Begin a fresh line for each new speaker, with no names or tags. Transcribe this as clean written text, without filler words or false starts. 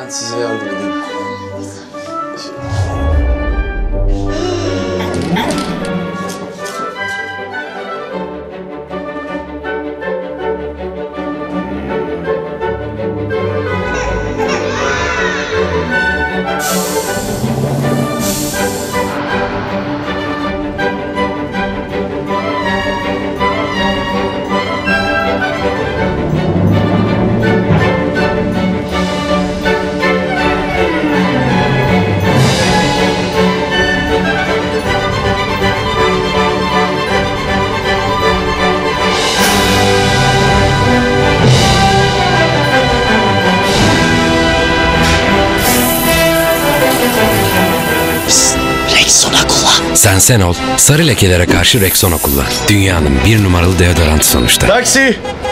Ben size yardım edeyim.
Sen ol, sarı lekelere karşı Rexona kullan. Dünyanın 1 numaralı deodorantı sonuçta.
Taksi!